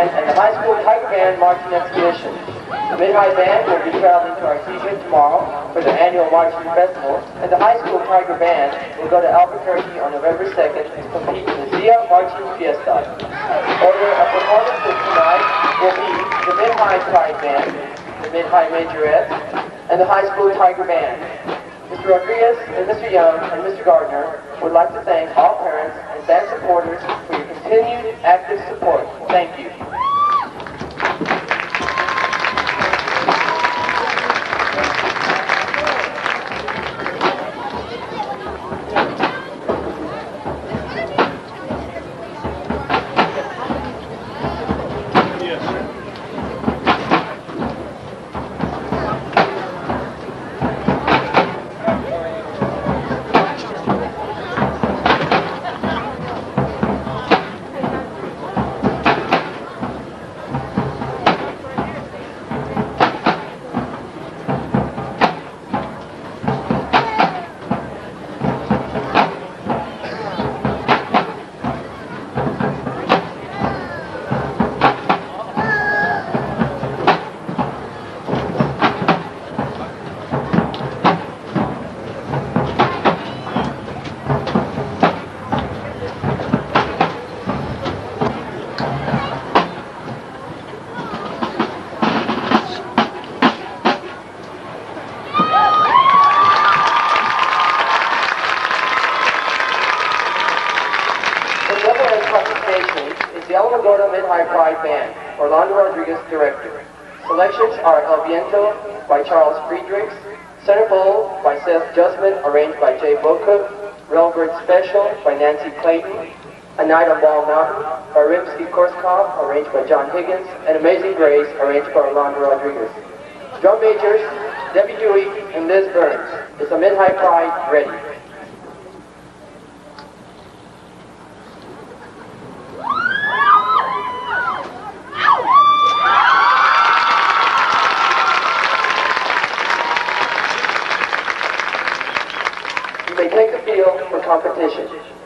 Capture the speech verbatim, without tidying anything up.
Band and the High School Tiger Band marching expedition. The Mid-High Band will be traveling to Artesia tomorrow for their annual marching festival, and the High School Tiger Band will go to Albuquerque on November second to compete in the Zia Marching Fiesta. Order of performances tonight will be the Mid-High Pride Band, the Mid-High Majorettes, and the High School Tiger Band. Mister Rodriguez and Mister Young and Mister Gardner would like to thank all parents and band supporters for your continued active support. Thank you. The Alamogordo Mid-High Pride Band, Orlando Rodriguez, director. Selections are El Viento by Charles Friedrichs, Centerfold by Seth Justman, arranged by Jay Bocook, Railbird Special by Nancy Clayton, A Night on Ball Mountain by Rimsky-Korsakoff, arranged by John Higgins, and Amazing Grace, arranged by Orlando Rodriguez. Drum majors, Debbie Dewey and Liz Burns. Is the Mid-High Pride ready? You may take the field for competition.